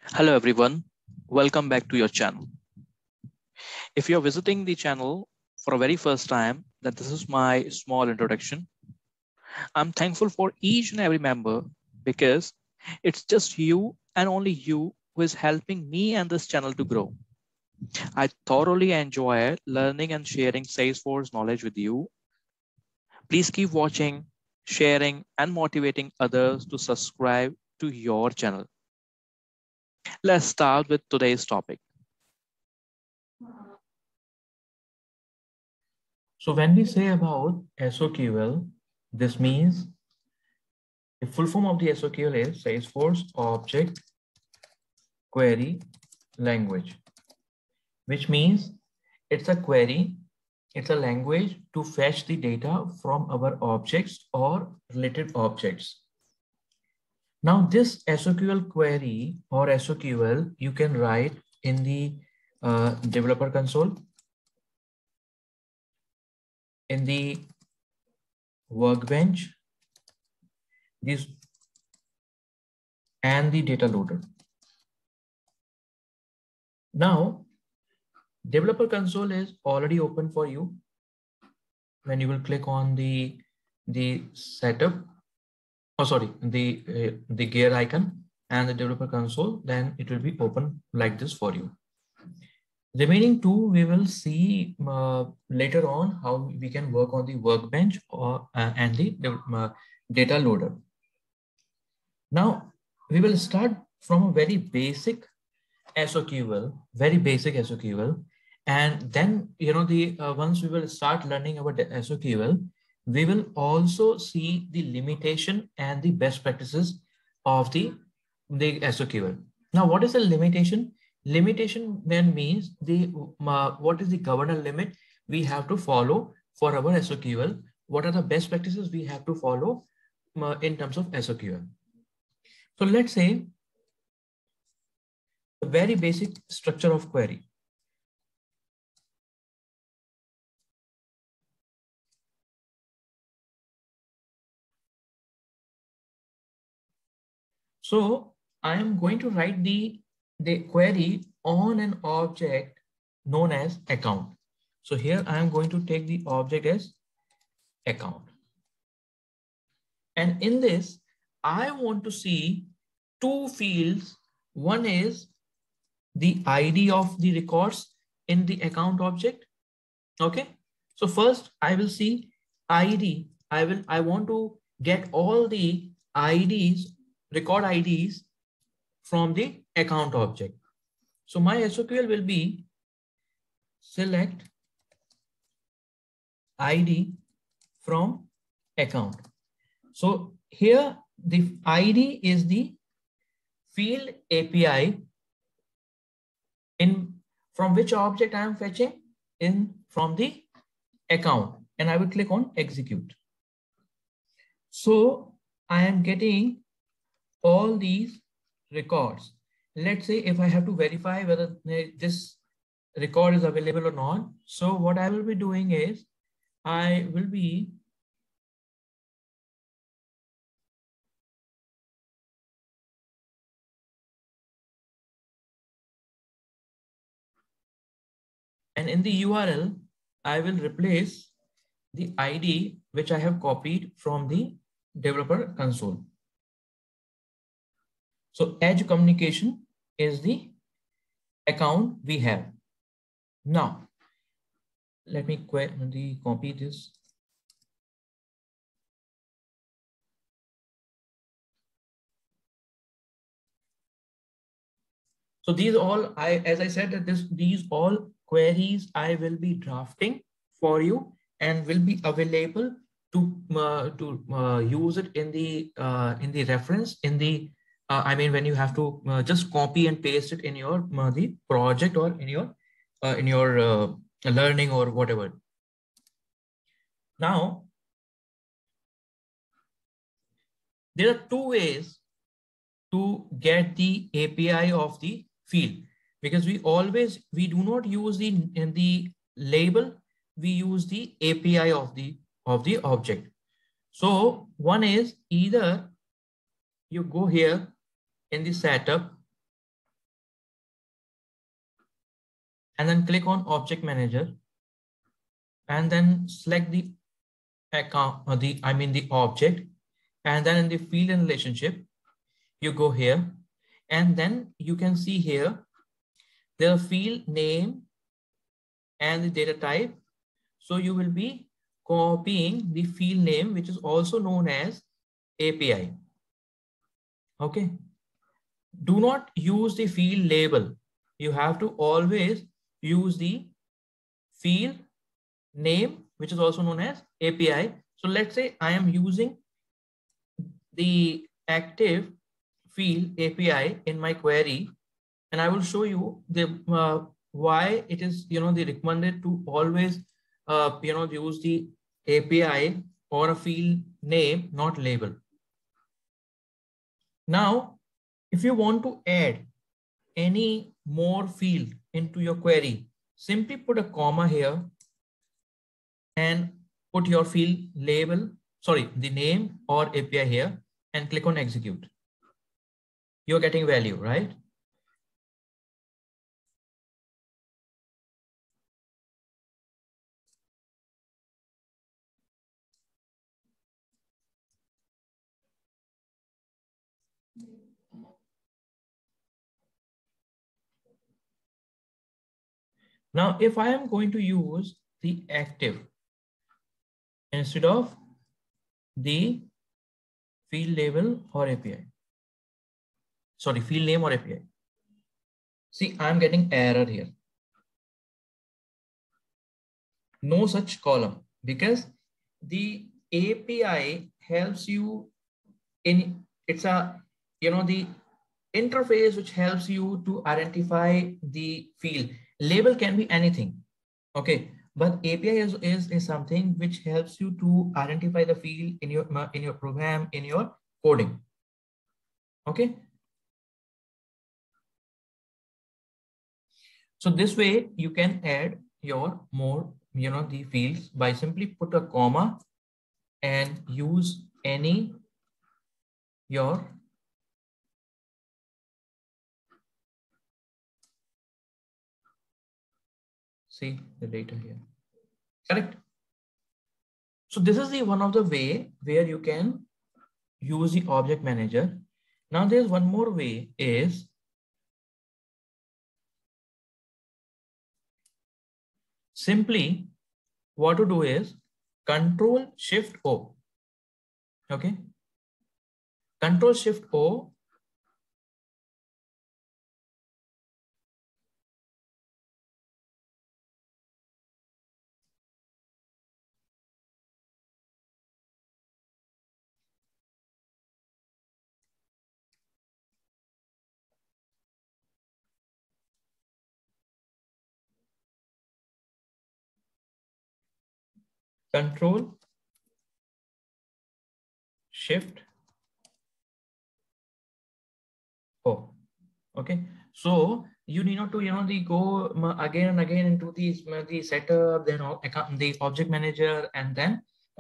Hello everyone, welcome back to your channel. If you're visiting the channel for the very first time, then this is my small introduction. I'm thankful for each and every member because it's just you and only you who is helping me and this channel to grow. I thoroughly enjoy learning and sharing Salesforce knowledge with you. Please keep watching, sharing, and motivating others to subscribe to your channel. Let's start with today's topic. So when we say about SOQL, this means the full form of the SOQL is Salesforce Object Query Language, which means it's a query, it's a language to fetch the data from our objects or related objects. Now this SOQL query or SOQL you can write in the developer console, in the workbench, this and the data loader. Now, developer console is already open for you. When you will click on the setup, the gear icon and the developer console, then it will be open like this for you. Remaining two, we will see later on how we can work on the workbench or and the data loader. Now, we will start from a very basic SOQL, very basic SOQL. And then, once we will start learning about the SOQL, we will also see the limitation and the best practices of the SOQL. Now, what is the limitation? Limitation then means what is the governor limit we have to follow for our SOQL? What are the best practices we have to follow in terms of SOQL? So let's say the very basic structure of query. So I am going to write the query on an object known as account. So here I am going to take the object as account. And in this, I want to see two fields. One is the ID of the records in the account object. Okay. So first I will see ID. I want to get all the IDs, record IDs from the account object. So my SOQL will be select ID from account. So here the ID is the field API from which object I am fetching from the account, and I will click on execute. So I am getting all these records. Let's say if I have to verify whether this record is available or not. So what I will be doing is I will be and in the URL, I will replace the ID which I have copied from the developer console. So edge communication is the account we have. Now, let me copy this. So these all, as I said, that these all queries I will be drafting for you and will be available to use it in the reference I mean when you have to just copy and paste it in your the project or in your learning or whatever. Now there are two ways to get the API of the field, because we do not use the label, we use the API of the object. So one is either you go here in the setup and then click on Object Manager, and then select the account, the object, and then in the field and relationship, you go here, and then you can see here the field name and the data type. So you will be copying the field name, which is also known as API. Okay. Do not use the field label. You have to always use the field name, which is also known as API. So let's say I am using the active field API in my query, and I will show you the why it is the recommended to always use the API or a field name, not label. Now, if you want to add any more field into your query, simply put a comma here and put your field label, sorry, the name or API here, and click on execute. You're getting value, right? Now, if I am going to use the active instead of the field label or API, sorry, field name or API, see, I'm getting error here. No such column, because the API helps you in, it's a, the interface which helps you to identify the field. Label can be anything. Okay. But API is something which helps you to identify the field in your program, in your coding. Okay. So this way you can add your more, the fields by simply put a comma and use any your see the data here. Correct. So this is the one of the way where you can use the object manager. Now there's one more way is simply what to do is Control Shift O. Okay. Control Shift O. Control Shift O. Okay. So you need not to, go again and again into the setup, then the object manager, and then,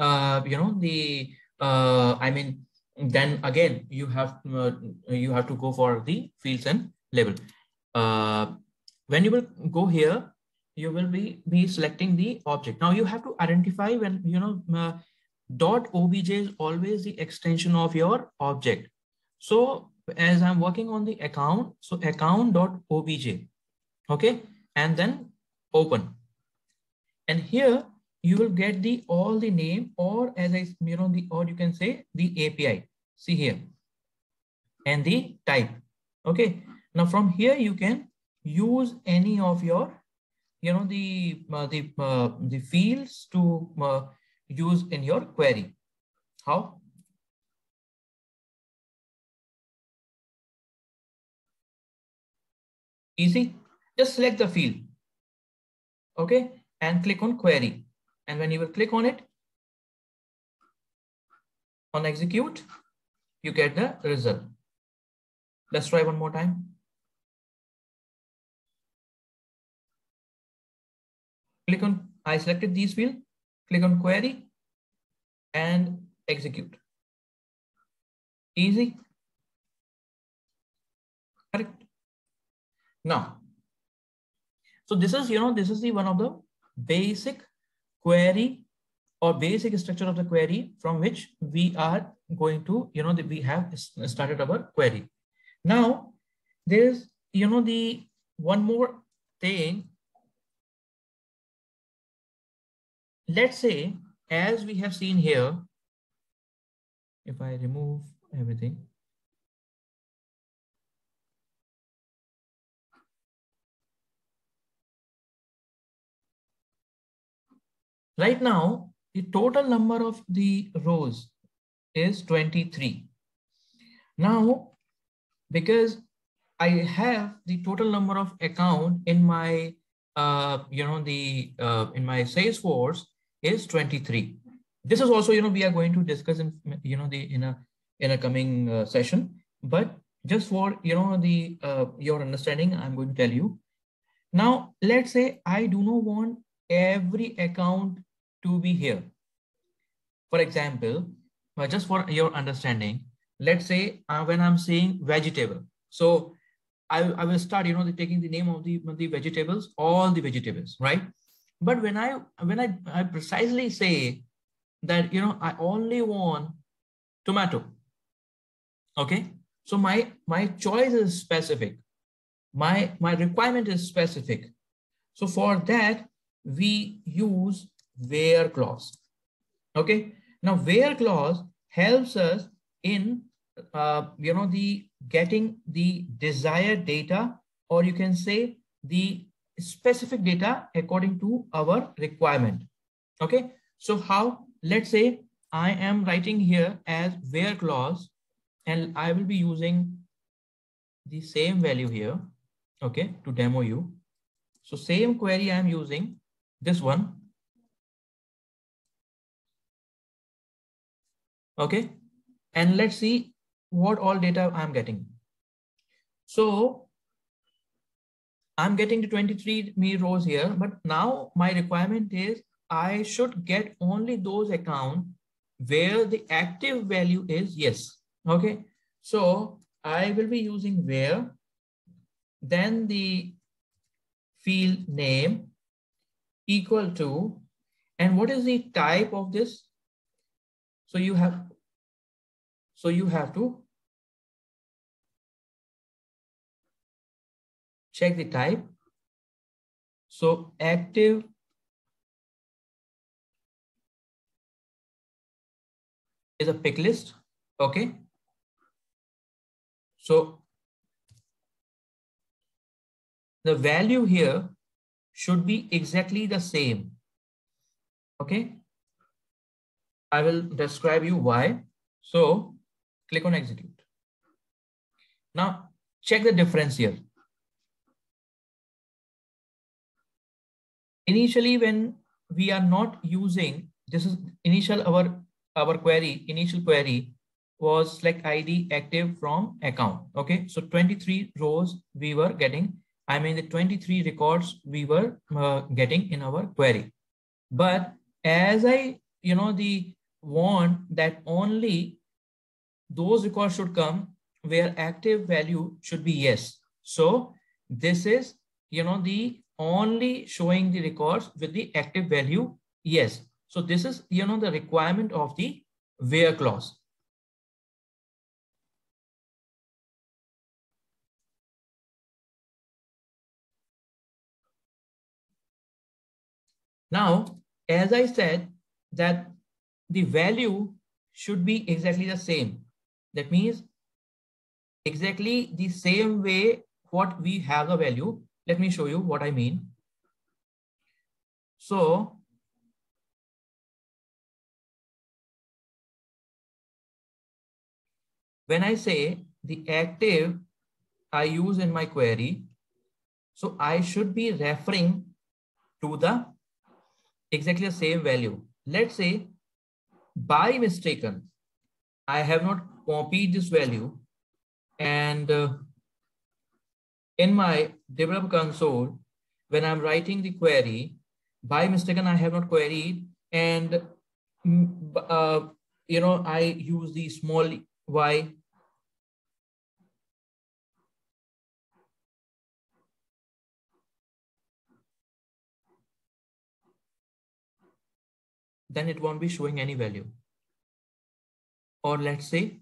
then again, you have to go for the fields and label. When you will go here, you will be selecting the object. Now you have to identify when, .obj is always the extension of your object. So as I'm working on the account, so account.obj, okay, and then open. And here you will get the all the name, or as I, or you can say the API, see here, and the type. Okay. Now from here you can use any of your, the fields to use in your query. How? Easy. Just select the field. Okay. And click on query. And when you will click on it, on execute, you get the result. Let's try one more time. Click on, I selected these fields, click on query and execute. Easy. Correct. Now, So this is, this is the one of the basic query or basic structure of the query from which we are going to, we have started our query. Now there's, the one more thing. Let's say, as we have seen here, if I remove everything, right now, the total number of the rows is 23. Now, because I have the total number of account in my, in my Salesforce is 23. This is also, we are going to discuss in, in a coming session, but just for, your understanding, I'm going to tell you. Now, let's say I do not want every account to be here. For example, just for your understanding, let's say when I'm saying vegetable, so I will start, taking the name of the vegetables, all the vegetables, right? But when I precisely say that, I only want tomato, okay? So my choice is specific. My requirement is specific. So for that, we use where clause, okay? Now, where clause helps us in, the getting the desired data, or you can say the specific data according to our requirement. Okay. So how, let's say I am writing here as where clause, and I will be using the same value here, okay, to demo you. So same query I'm using, this one. Okay. And let's see what all data I'm getting. So I'm getting the 23 rows here, but now my requirement is I should get only those accounts where the active value is yes. Okay. So I will be using where, then the field name equal to, and what is the type of this? So you have to check the type. So active is a pick list. Okay. So the value here should be exactly the same. Okay. I will describe you why. So click on execute. Now check the difference here. Initially, when we are not using, this is initial, our query, initial query was select ID active from account. Okay. So 23 rows we were getting, I mean the 23 records we were getting in our query. But as I, want that only those records should come where active value should be yes. So this is, the only showing the records with the active value yes. So this is, the requirement of the where clause. Now, as I said, that the value should be exactly the same. That means exactly the same way what we have the value. Let me show you what I mean. So when I say the active I use in my query, so I should be referring to the exactly the same value. Let's say by mistaken, I have not copied this value, and in my developer console, when I'm writing the query, by mistaken, I have not queried, and I use the small y. then it won't be showing any value. Or let's say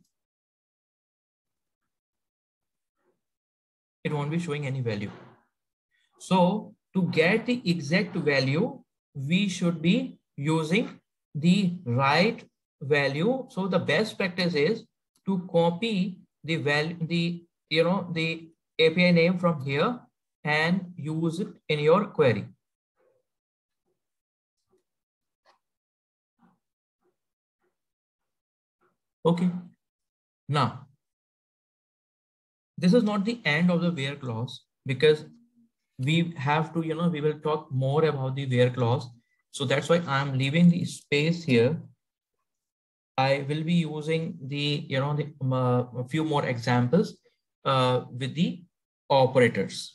it won't be showing any value. So to get the exact value, we should be using the right value. So the best practice is to copy the value, the API name from here and use it in your query. Okay. Now, this is not the end of the where clause, because we have to, we will talk more about the where clause. So that's why I'm leaving the space here. I will be using the, a few more examples with the operators.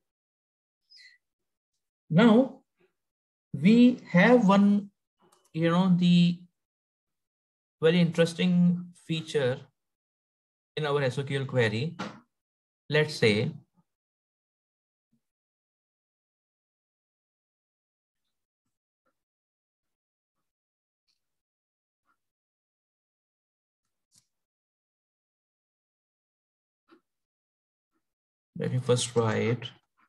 Now we have one, the very interesting feature in our SOQL query. Let's say let me first write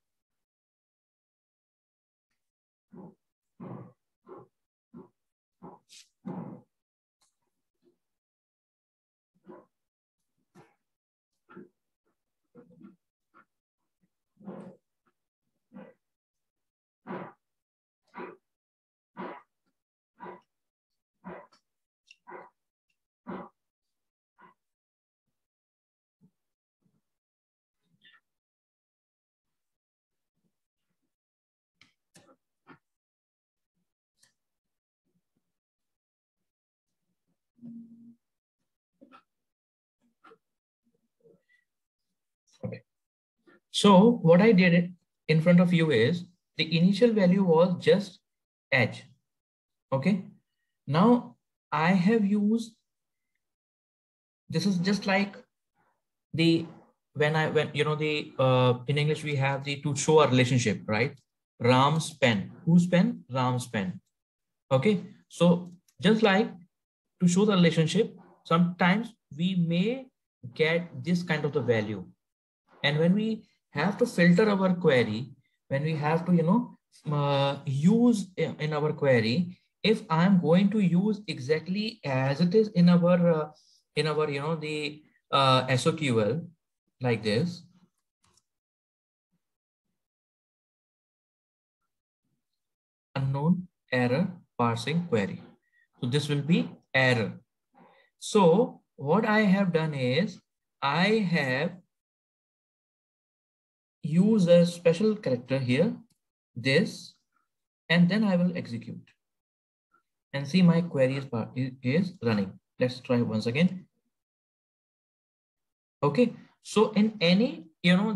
okay. So what I did in front of you is the initial value was just edge. Okay. Now I have used, this is just like the, when in English we have the to show a relationship, right? Ram's pen. Whose pen? Ram's pen. Okay. So just like to show the relationship, sometimes we may get this kind of the value. And when we have to filter our query, when we have to, use in our query, if I'm going to use exactly as it is in our, the SOQL like this, unknown error parsing query. So this will be error. So what I have done is I have used a special character here, this, and then I will execute and see my query is running. Let's try once again. Okay. So in any,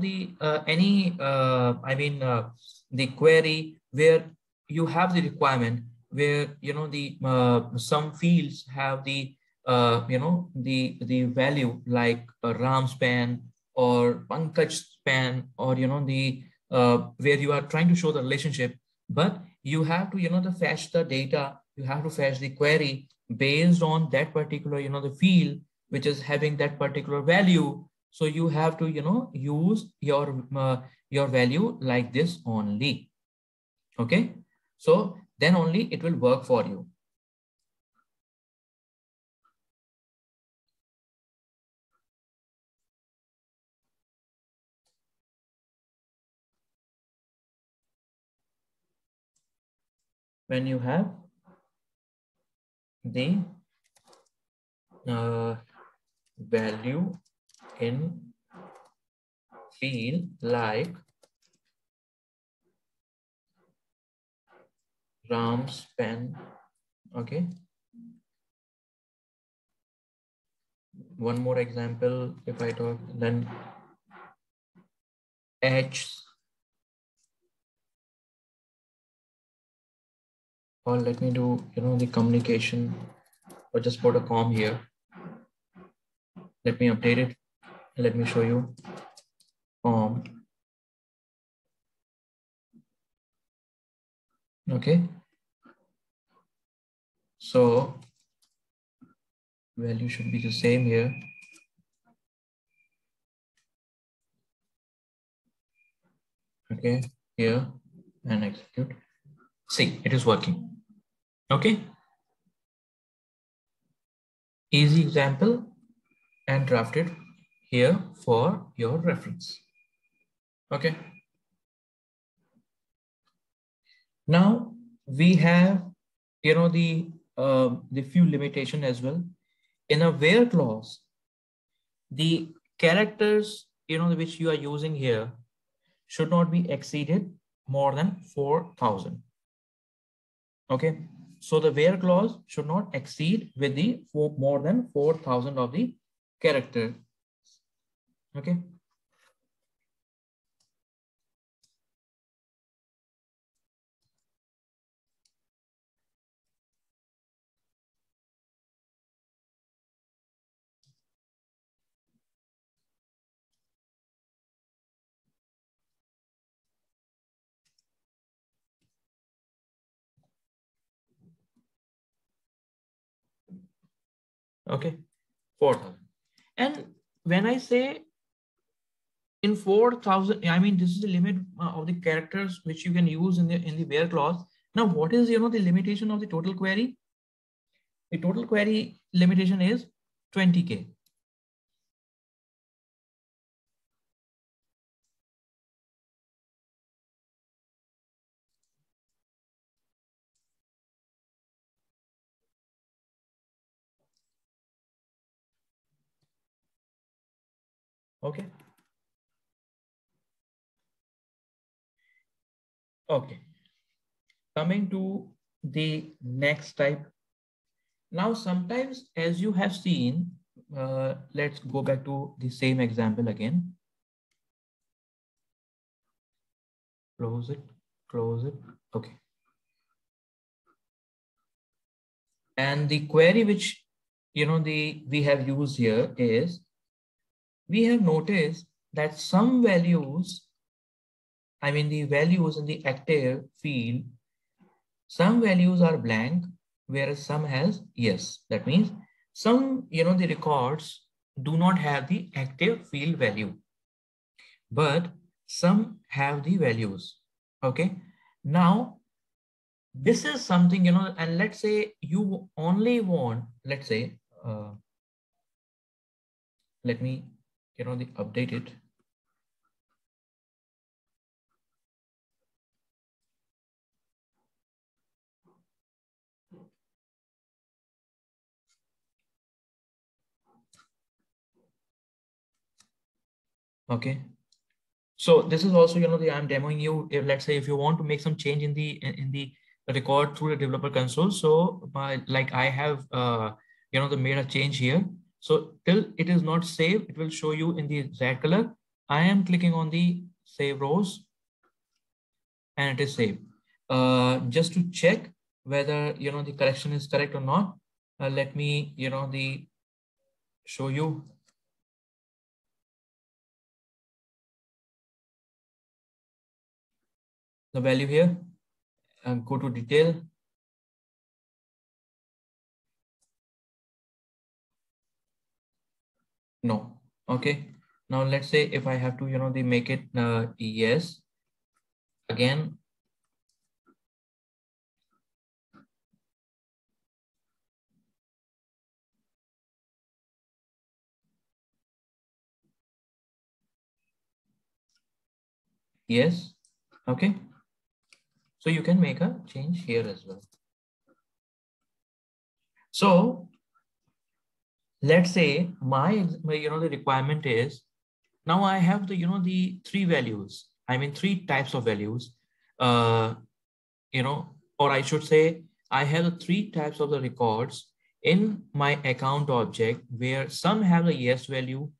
the query where you have the requirement where, some fields have the, the value like a RAM span or Pankaj span, or, where you are trying to show the relationship, but you have to, to fetch the data, you have to fetch the query based on that particular, the field which is having that particular value. So you have to, use your value like this only. Okay. So then only it will work for you. When you have the value in field like Ram's pen. Okay. One more example, if I talk, then H, or let me do, the communication, or just put a com here. Let me update it. Let me show you com. Okay. So value should be the same here. Okay, here and execute. See, it is working. Okay. Easy example and drafted here for your reference. Okay. Now we have, the few limitation as well. In a where clause, the characters, which you are using here should not be exceeded more than 4,000. Okay. So the where clause should not exceed with the more than 4,000 of the character. Okay. Okay. 4,000. And when I say in 4,000, I mean, this is the limit of the characters which you can use in the where clause. Now, what is, the limitation of the total query? The total query limitation is 20K. Okay. Okay. Coming to the next type. Now, sometimes, as you have seen, let's go back to the same example again. Close it, close it. Okay. And the query which, we have used here is, we have noticed that some values, I mean, the values in the active field, some values are blank, whereas some has yes. That means some, the records do not have the active field value, but some have the values. Okay. Now, this is something, and let's say you only want, let's say, let me, update it. Okay. So this is also, I'm demoing you. If, let's say, if you want to make some change in the record through the developer console. So like I have, made a change here. So till it is not saved, it will show you in the red color. I am clicking on the save rows and it is saved. Just to check whether, the correction is correct or not. Let me, show you. The value here and go to detail. No. Okay. Now let's say if I have to, make it yes. Again. Yes. Okay. So you can make a change here as well. So let's say my the requirement is, now I have the, the three values. I mean, three types of values, or I should say, I have the three types of the records in my account object where some have the yes value,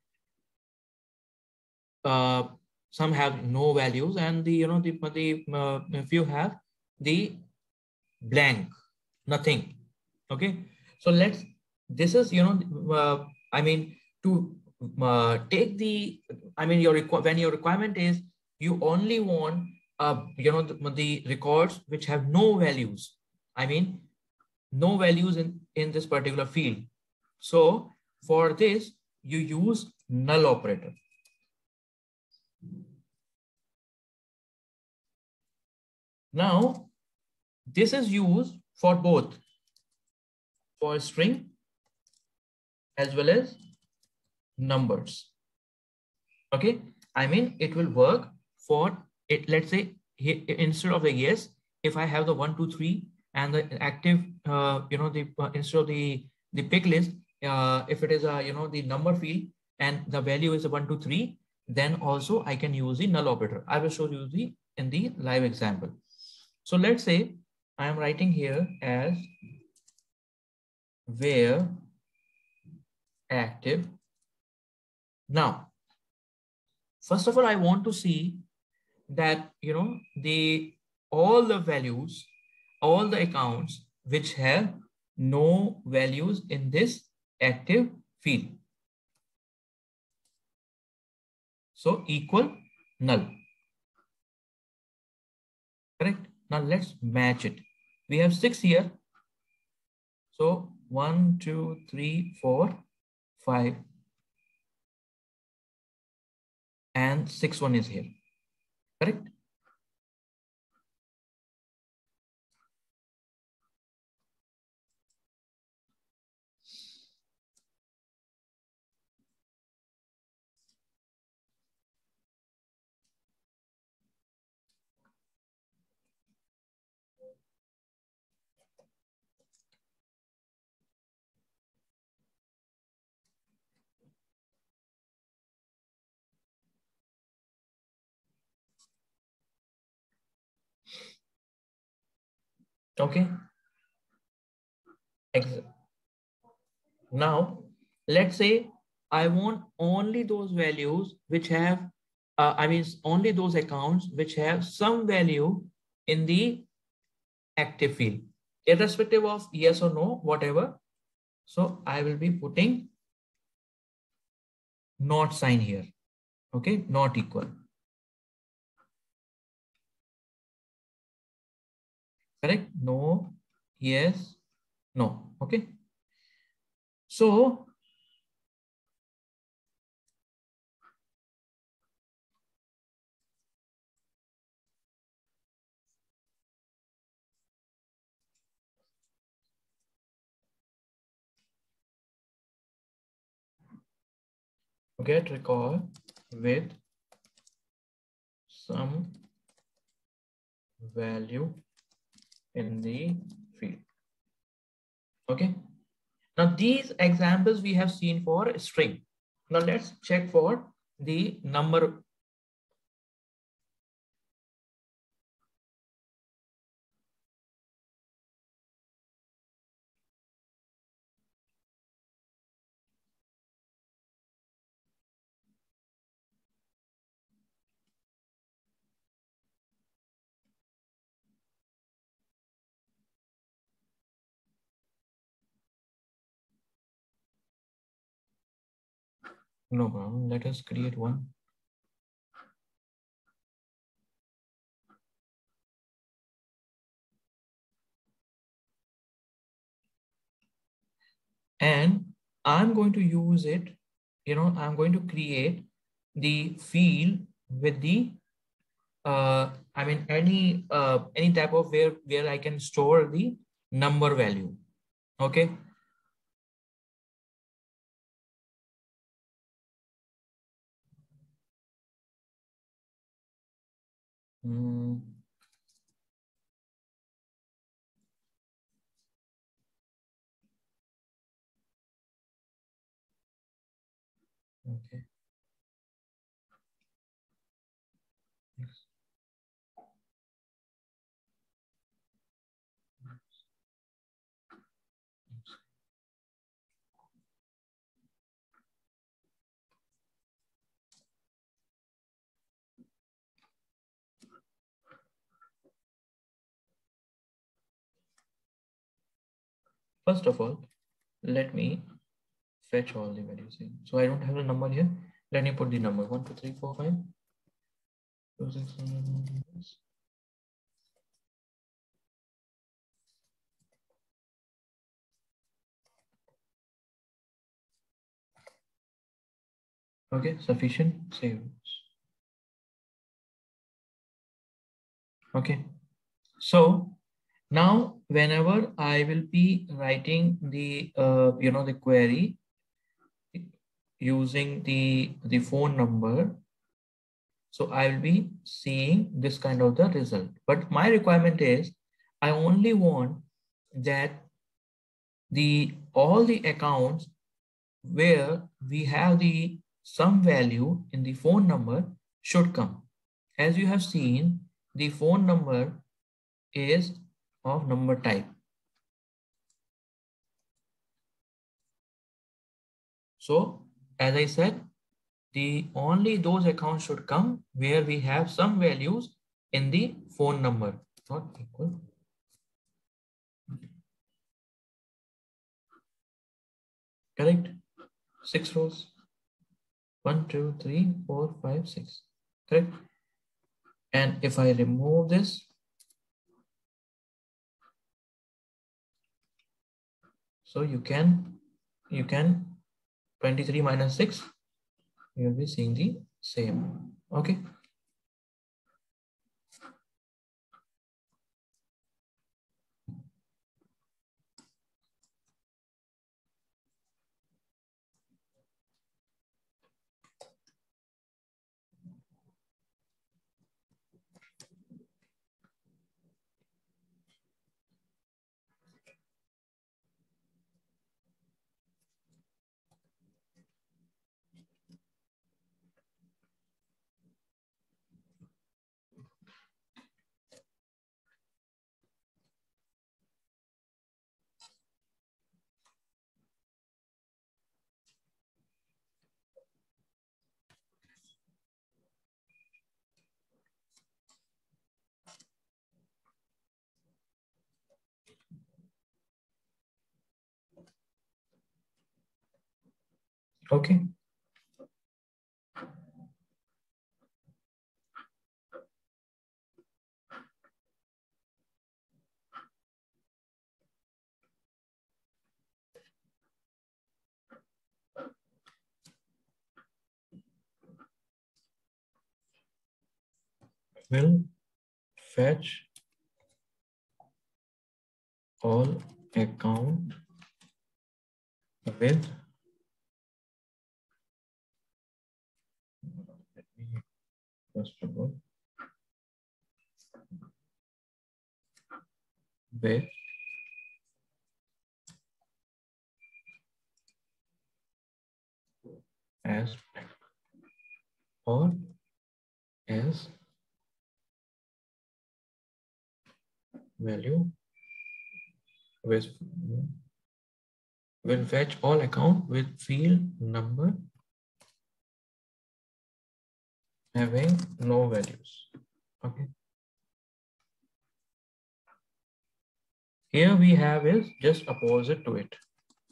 some have no values, and the, if you have the blank, nothing. Okay. So this is, I mean, to take the, I mean, when your requirement is, you only want, the records which have no values. I mean, no values in this particular field. So for this, you use null operator. Now, this is used for both, for string as well as numbers. Okay, I mean, it will work for it. Let's say instead of the yes, if I have the 1, 2, 3 and the active, instead of the pick list, if it is a, the number field and the value is a 1, 2, 3, then also I can use the null operator. I will show you in the live example. So let's say I am writing here as where active. Now, first of all, I want to see that, all the values, all the accounts which have no values in this active field. So equal null. Correct. Now let's match it. We have 6 here. So 1, 2, 3, 4, 5. And 6th one is here. Correct. Okay. Now, let's say I want only those values which have, only those accounts which have some value in the active field, irrespective of yes or no, whatever. So I will be putting not sign here. Okay, not equal. Correct? No, yes, no. Okay. So get record with some value in the field. Okay. Now these examples we have seen for string. Now let's check for the number. No problem. Let us create one. And I'm going to use it, I'm going to create the field with the, any type of where I can store the number value. Okay. Okay. First of all, let me fetch all the values in. So I don't have a number here. Let me put the number 1, 2, 3, 4, 5, 2, 6, 7, 8, Okay, sufficient save. Okay, so now whenever I will be writing the the query using the phone number, so I will be seeing this kind of the result. But my requirement is I only want that the all the accounts where we have the some value in the phone number should come. As you have seen, the phone number is of number type. So as I said, the only those accounts should come where we have some values in the phone number, not equal. Correct? 6 rows. 1, 2, 3, 4, 5, 6. Correct? And if I remove this, so you can 23 minus 6, you'll be seeing the same. Okay. Okay. Will fetch all account with, let me first of all, with as or as value with will fetch all account with field number having no values. Okay. Here we have is just opposite to it.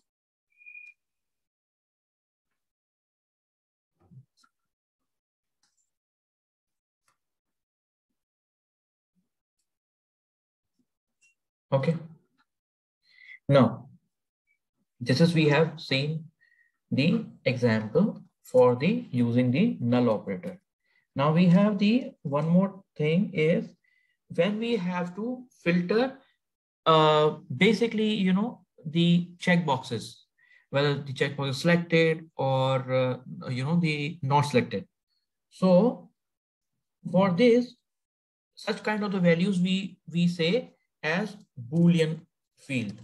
Okay. Now, this is we have seen the example for the using the null operator. Now we have the one more thing is when we have to filter basically, the check boxes, whether the checkbox is selected or, the not selected. So for this, such kind of the values we say as Boolean field.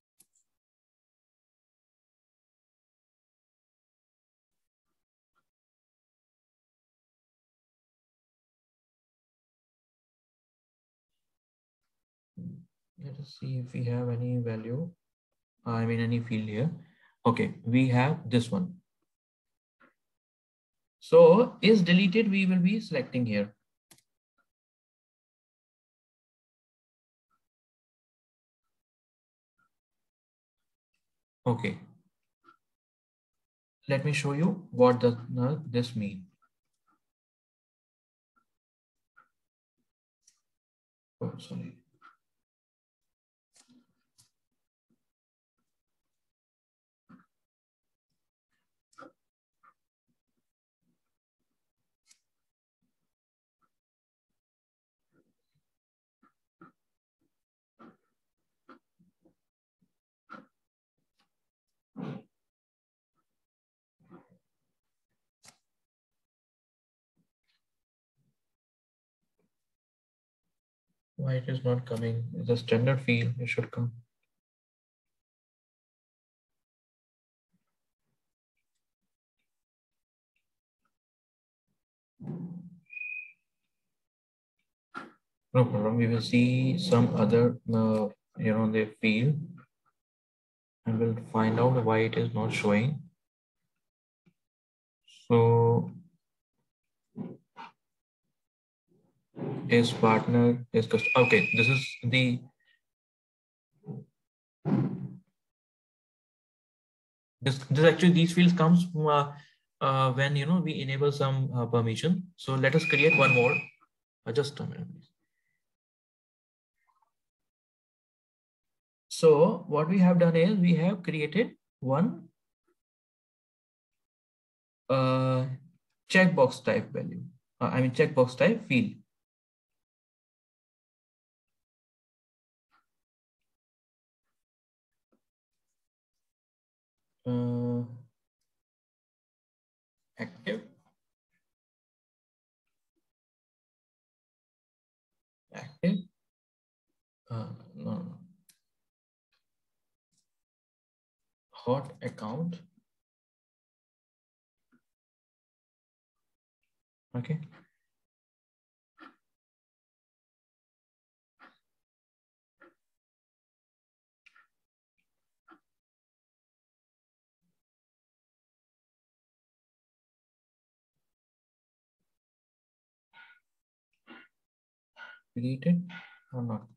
Let us see if we have any value. I mean, any field here. Okay, we have this one. So is deleted, we will be selecting here. Okay. Let me show you what does this mean. Oh, sorry. Why it is not coming? The standard field, it should come. No problem. We will see some other, the field, and we'll find out why it is not showing. So is partner is customer. Okay, this is the this actually these fields comes when we enable some permission. So let us create one more. Just a minute, please. So what we have done is we have created one checkbox type value. Checkbox type field. Active. Active. No. Hot account. Okay. Deleted or not?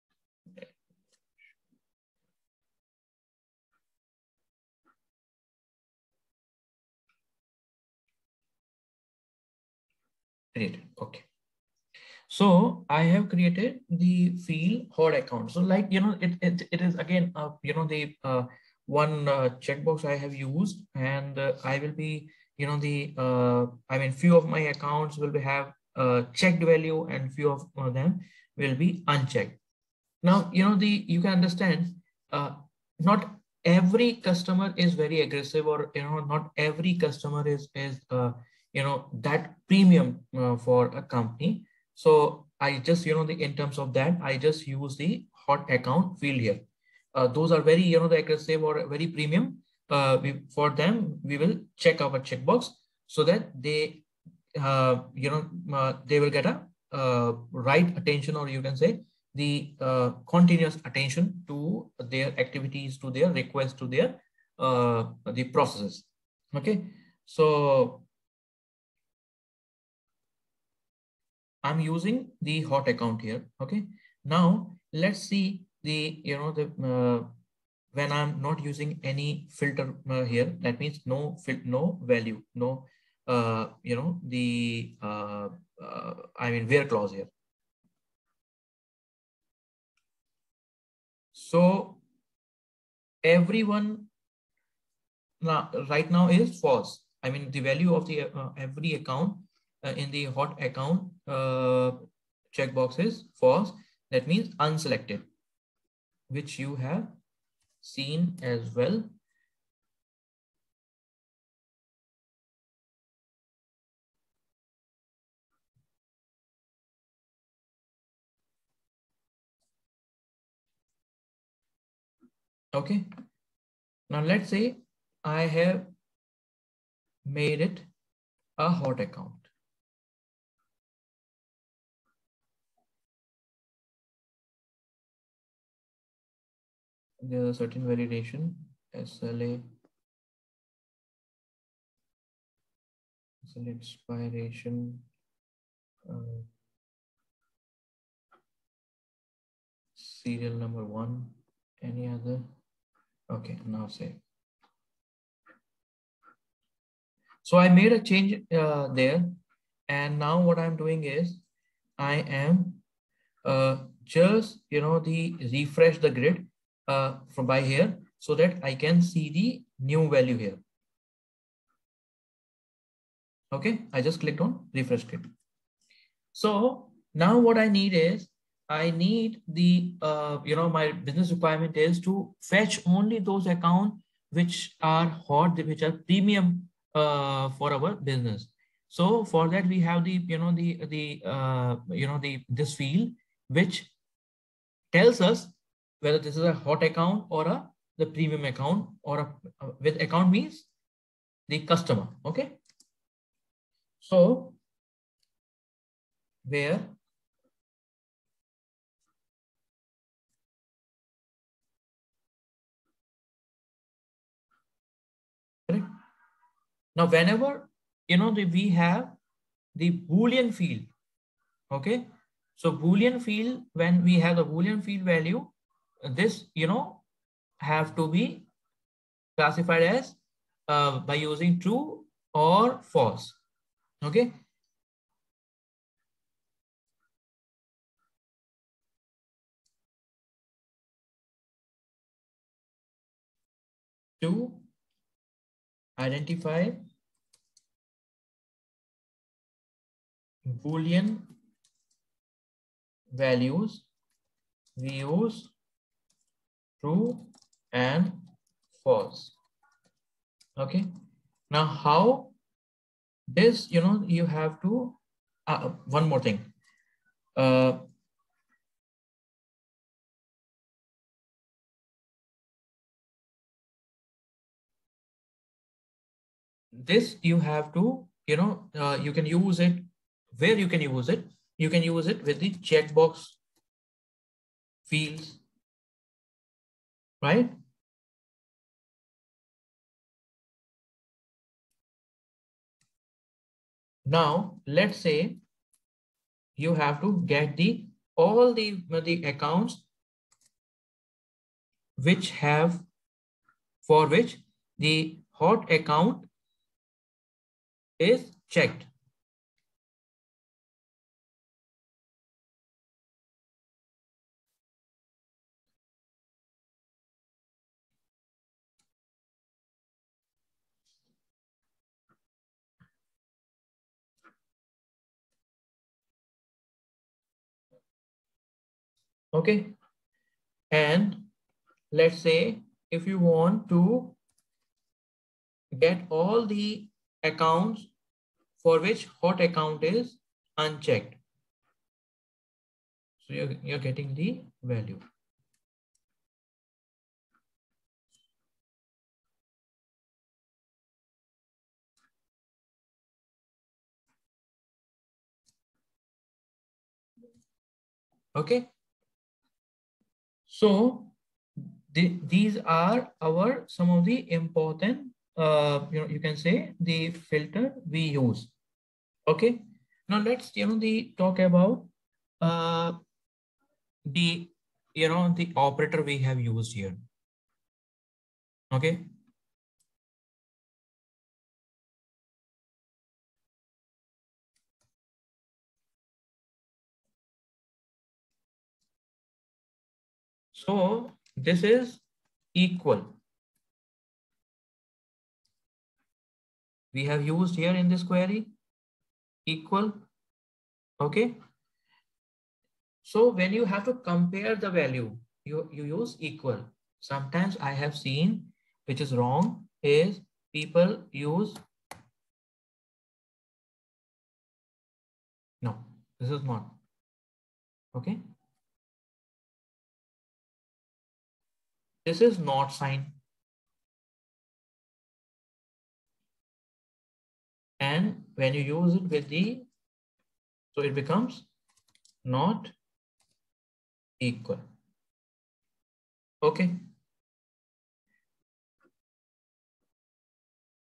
Created. Okay. So I have created the field hot account. So like, it is again, the one checkbox I have used, and I will be, few of my accounts will have checked value and few of them will be unchecked. Now, you can understand, not every customer is very aggressive, or, not every customer is that premium for a company. So I just, in terms of that, I just use the hot account field here. Those are very, the aggressive or very premium. For them, we will check our checkbox so that they, they will get a right attention, or you can say the continuous attention to their activities, to their requests, to their the processes. Okay, so I'm using the hot account here. Okay, now let's see the when I'm not using any filter here, that means no value, no where clause here. So everyone now right now is false. I mean, the value of the every account in the hot account checkbox is false. That means unselected, which you have seen as well. Okay. Now let's say I have made it a hot account. There's a certain validation, SLA, expiration, serial number 1, any other? Okay, now save. So I made a change there, and now what I'm doing is I am just the refresh the grid from by here so that I can see the new value here. Okay, I just clicked on refresh grid. So now what I need is I need the my business requirement is to fetch only those accounts which are hot, which are premium for our business. So for that we have the this field which tells us whether this is a hot account or the premium account, or with account means the customer. Okay. So where correct. Now, whenever we have the Boolean field. Okay. So Boolean field, when we have the Boolean field value, this have to be classified as by using true or false. Okay. To identify Boolean values, we use true and false. Okay. Now, how this, you have to, one more thing. This you have to, you can use it where you can use it. You can use it with the checkbox fields, right? Now, let's say you have to get all the accounts which have, for which the hot account is checked. Okay. And let's say if you want to get all the accounts for which hot account is unchecked. So you're getting the value. Okay. So these are some of the important, you can say the filter we use. Okay. Now let's, talk about the operator we have used here. Okay. So this is equal. We have used here in this query equal. Okay. So when you have to compare the value, you use equal. Sometimes I have seen, which is wrong, is people use, no, this is not. Okay. This is not sign. And when you use it with so it becomes not equal. Okay.